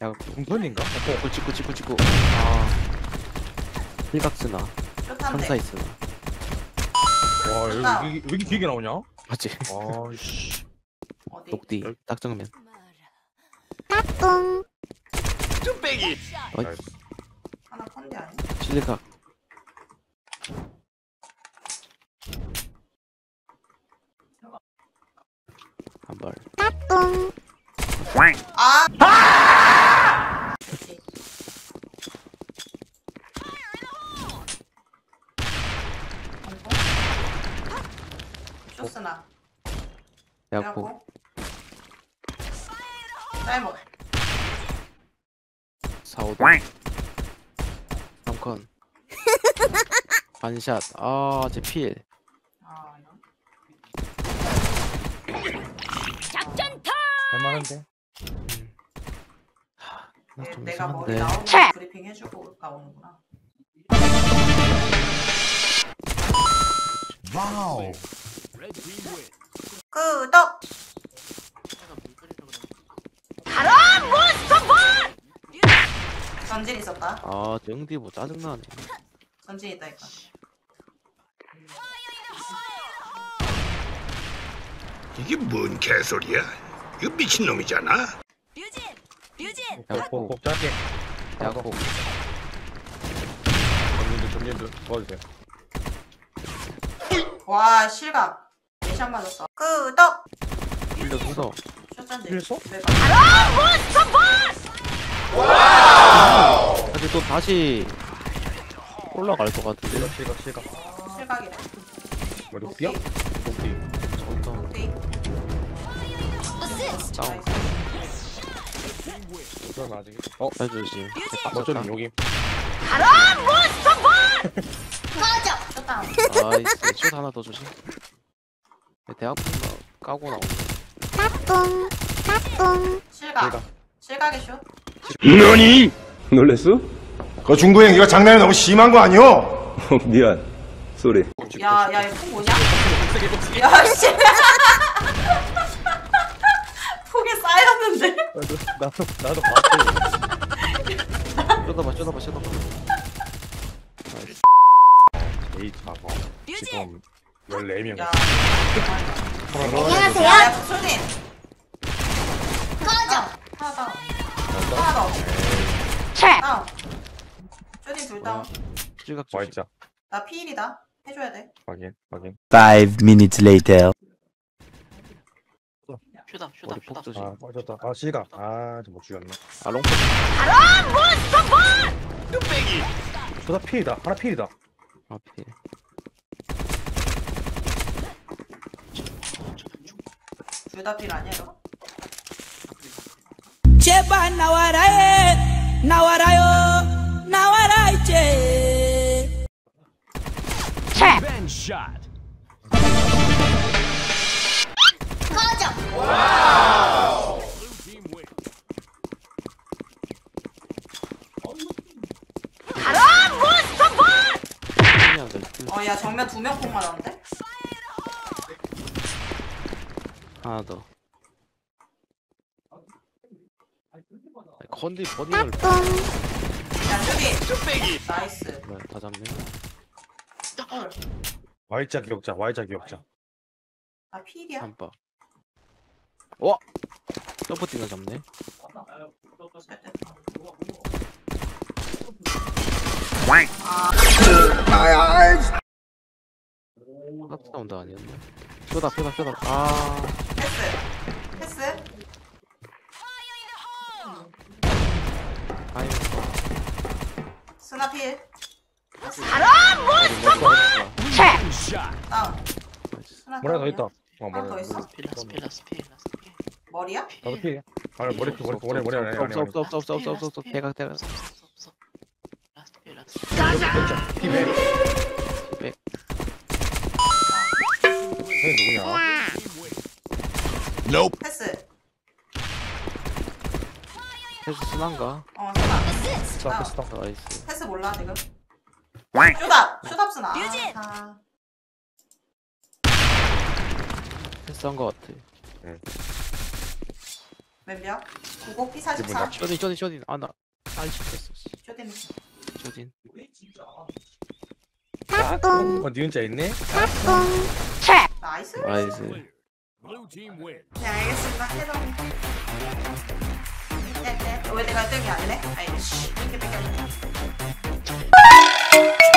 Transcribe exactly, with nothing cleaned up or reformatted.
야, 동선인가? 어, 그치, 그치, 그치, 그. 아. 일각스나, 천사이스나. 와, 여기, 여기, 왜 이렇게 길게 나오냐? 맞지? 아씨. 녹디, 딱 정면. 따뚱. 뚝배기. 어이, 하나 컨디 아니야? 실리카. 한 발. 따뚱. 아! 아! 쇼스나. 야코. 사이버. 사오도. 삼컨. 반샷. 아, 제 필. 아, 할만한데? 나 네, 좀 내가 머리 이상한데. 나오면 브리핑 해주고 나오는구나. 와우. 끄덕! 전진 있었다. 아, 정디 뭐 짜증나네. 전진 있다니까. 이게 뭔 개소리야? 이거 미친놈이잖아. 류진! 류진! 야코. 꼭 짧게. 야코. 점진도, 점진도 도와주세요. 와, 실각. 예샷 맞았어. 끄덕! 필드 부서. 샷잔데. 필수? 사실 또 다시 올라갈 것 같은데. 실각, 실각. 실각이래. 뭐, 녹디야? 녹디. 저부터 녹디. 다운. 그럼 아직. 어? 해주지. 어쩌면 여기. 샷다운. 아이스. 슛 하나 더 주지. 대학부가 까고 나오네. 따뚱. 따뚱. 실각. 실각. 실각의 슛. 너니? 놀랬어? 그 중구 행기가 장난이 너무 심한 거 아니오? 미안. 쏘리. 야, 야, 이거 폭 뭐냐? 야, 씨. 폭에 쌓였는데? 나도, 나도 봤어. 쏟아봐, 쏟아봐, 쏟아봐. 에이, 봐봐. 류진! 지금 열네 명. 야. 안녕하세요. 야, 야, 소진. 꺼져. 하나 다운. 하나 더. 다운. 쇼딘 둘 다운. 찔각 와 주지. 있자. 나 피일이다. 해줘야 돼. 확인, 확인. Five minutes later. 쇼다 쇼다 머리 쇼다 폭 주지. 아, 빠졌다. 아, 실각. 아, 좀 못 죽였네. 아, 롱포. 뚝배기. 저다 필이다. 하나 필이다. 아, 필. 둘 다 필 아니야, 이거? 제발 나와라 해 나와라요 나와라 이제 벤샷. 그냥 될 듯. 어, 야, 정면 두 명 폭 맞았는데? 하나 더. 아니, 컨디 버닝을 따뚱. 야, 쇼딘. 뚝배기. 나이스. 뭐야, 다 잡네. 헐. Y자 기억자, Y자 기억자. 아, 필이야? 한 바. 와! 점프 뛰가 잡네. 탑 사운드 아니었네. 쇼다, 쇼다, 쇼다. 아, 패스. 패스. 아유. 스나 필. 벤샷. 다운. 스나 뭐라 더 다운이야? 있다. 어, 하나 더 뭐라. 있어? 필라스 필라스 필라스 필 머리야? 나도 필이야. 아, 머리 필, 머리, 머리, 머리, 아니, 아니, 없어, 아니. 없어, 없어, 없어, 없어, 없어, 없어. 대각, 대각. 없어 없어 필라스 필라스 팀에. 백. 쟤 누구냐? Nope. 패스. 패스 순한가? 어, 스나. 스타, 스타. 나이스. 패스 몰라, 지금. 쇼답. 쇼답 스나. 류진! 아, 패스한 거 같아. 몇 명? 구곡 피 사십사. 쇼딘 쇼딘 쇼딘 아나 알시켰어 쇼딘. 쇼딘 어, 니 혼자 있네? 나이스. 나이스 네 알겠습니다. 해동. 네, 네. 왜 내가 땡이 안 해? 아이 씨. 이렇게 땡겼네.